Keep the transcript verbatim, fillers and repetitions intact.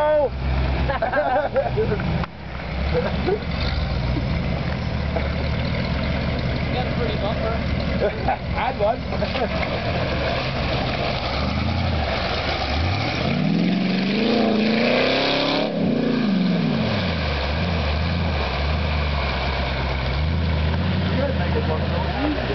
go! Got a pretty bumper. Had one. Make it one,